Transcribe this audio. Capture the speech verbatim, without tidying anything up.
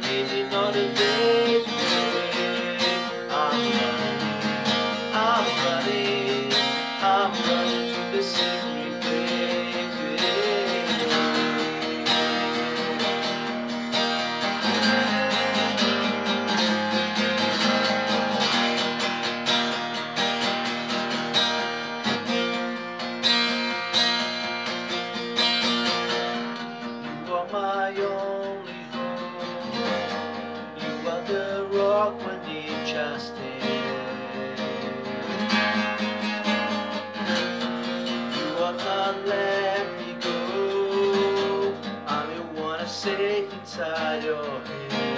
meaning on the days away. I'm running, I'm running, I'm running to the secret place. You are my only hope. You are the rock beneath your stand. You will not let me go. I'm the one safe inside your head.